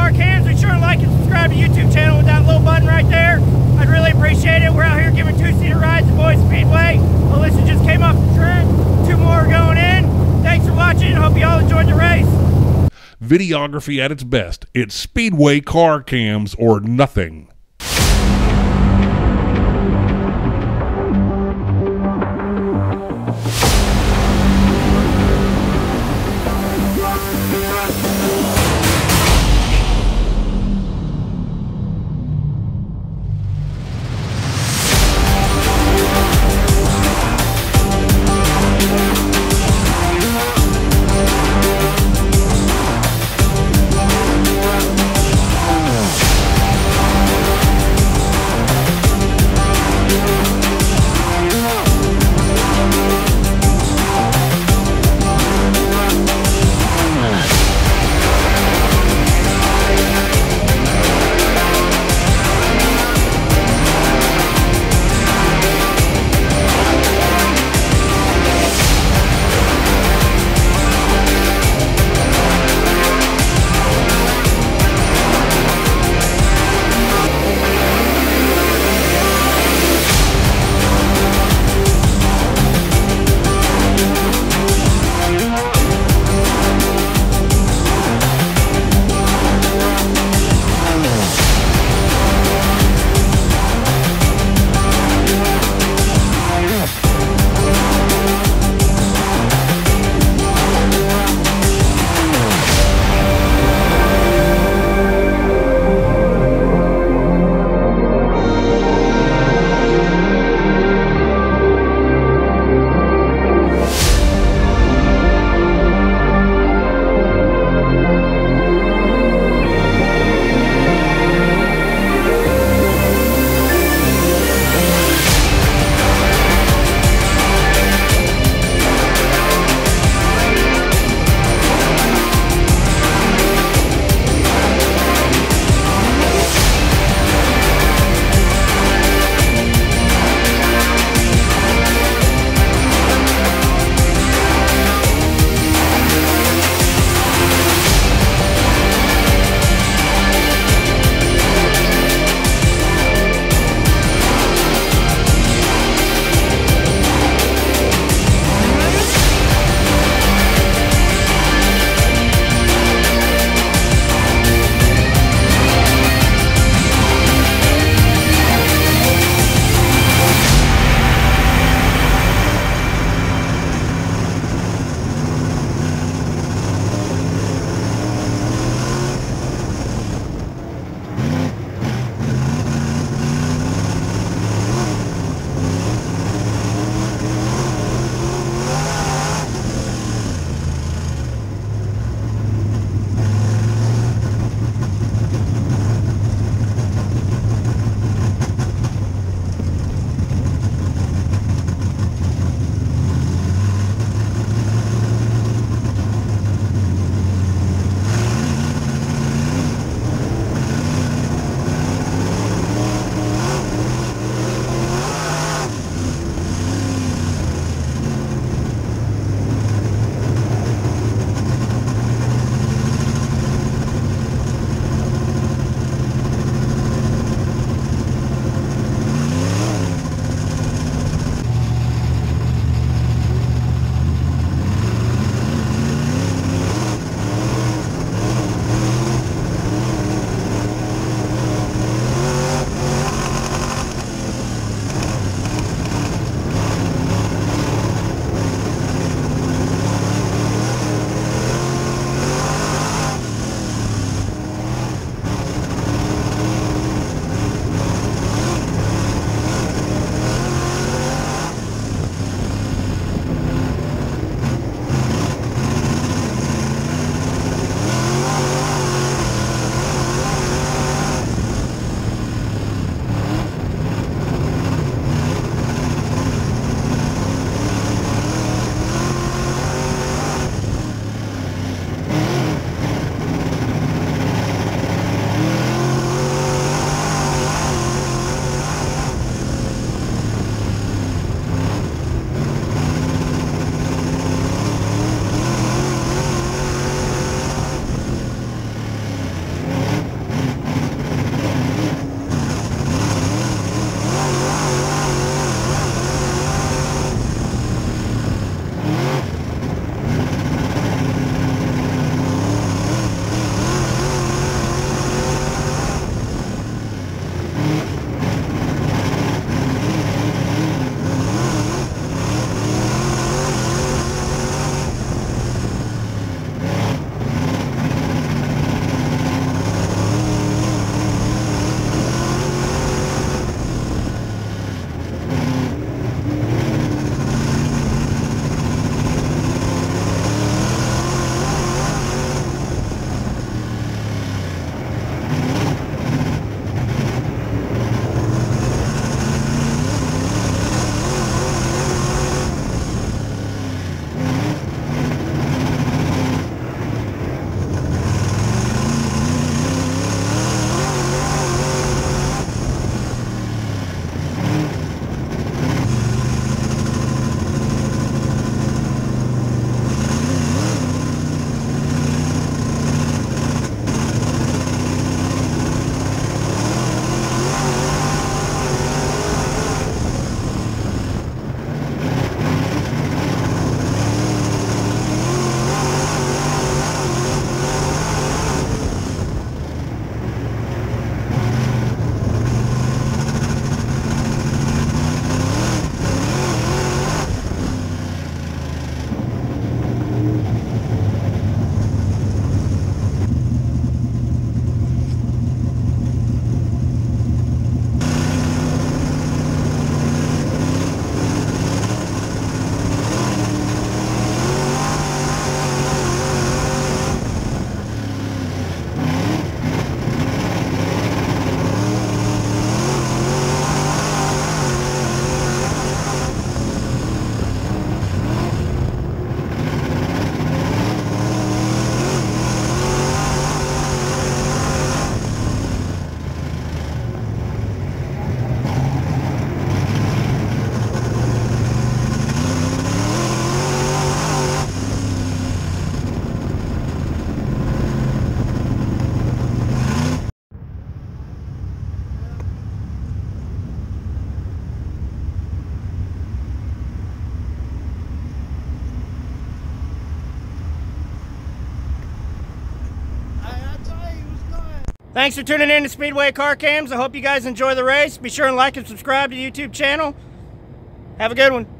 Car Cams. Be sure to like and subscribe to the YouTube channel with that little button right there. I'd really appreciate it. We're out here giving two-seater rides at Boys Speedway. Alyssa just came off the track. 2 more going in. Thanks for watching. Hope you all enjoyed the race. Videography at its best. It's Speedway Car Cams or nothing. Thanks for tuning in to Speedway Car Cams. I hope you guys enjoy the race. Be sure and like and subscribe to the YouTube channel. Have a good one.